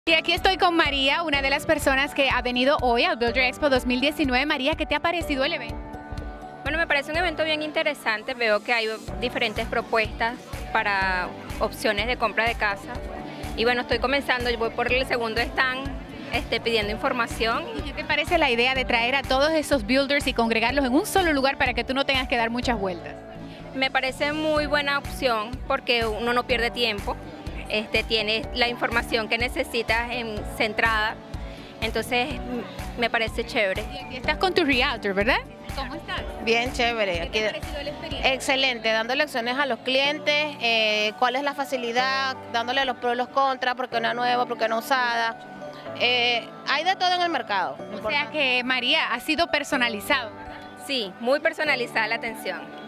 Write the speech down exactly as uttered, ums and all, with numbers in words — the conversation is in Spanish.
Y aquí estoy con María, una de las personas que ha venido hoy al Builder Expo dos mil diecinueve. María, ¿qué te ha parecido el evento? Bueno, me parece un evento bien interesante. Veo que hay diferentes propuestas para opciones de compra de casa. Y bueno, estoy comenzando, yo voy por el segundo stand este, pidiendo información. ¿Y qué te parece la idea de traer a todos esos builders y congregarlos en un solo lugar para que tú no tengas que dar muchas vueltas? Me parece muy buena opción porque uno no pierde tiempo. Este, tienes la información que necesitas en, centrada, entonces me parece chévere. Y aquí estás con tu realtor, ¿verdad? ¿Cómo estás? Bien chévere. ¿Qué Aquí, te ha parecido la experiencia? excelente, dando lecciones a los clientes, eh, cuál es la facilidad, dándole los pros y los contras, porque una nueva, porque una usada. Eh, hay de todo en el mercado. O sea que María ha sido personalizado, ¿verdad? Sí, muy personalizada la atención.